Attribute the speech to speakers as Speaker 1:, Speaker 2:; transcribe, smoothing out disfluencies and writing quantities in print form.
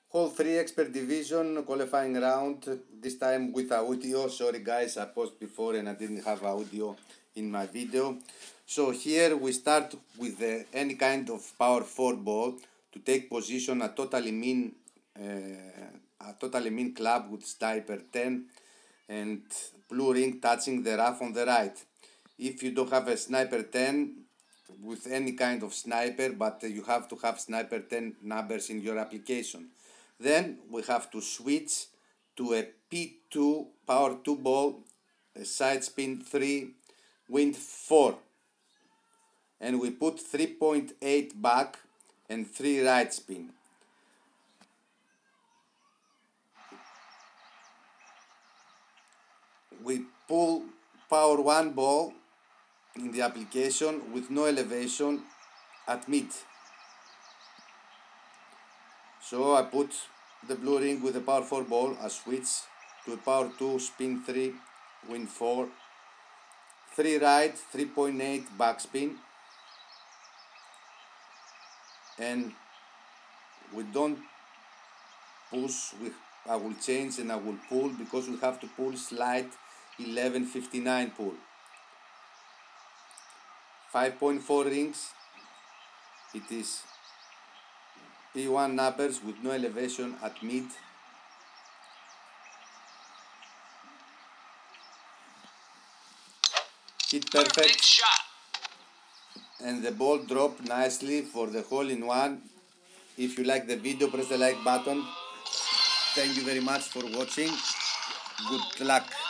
Speaker 1: Hall 3 Expert Division qualifying round, this time with audio. Sorry guys, I posted before and I didn't have audio in my video. So here we start with any kind of power 4 ball to take position a totally mean club with sniper 10 and blue ring touching the rough on the right. If you don't have a sniper 10 with any kind of sniper, but you have to have sniper 10 numbers in your application, then we have to switch to a P2 power 2 ball, a side spin 3, wind 4, and we put 3.8 back and 3 right spin. We pull power 1 ball in the application with no elevation at mid. So I put the blue ring with the power 4 ball, I switch to a power 2, spin 3, wind 4, 3 right, 3.8 backspin, and we don't push, I will change and I will pull because we have to pull slide 1159 pull. 5.4 rings, it is P1 numbers with no elevation at mid. Hit perfect
Speaker 2: shot.
Speaker 1: And the ball dropped nicely for the hole in one. If you like the video, press the like button. Thank you very much for watching. Good luck.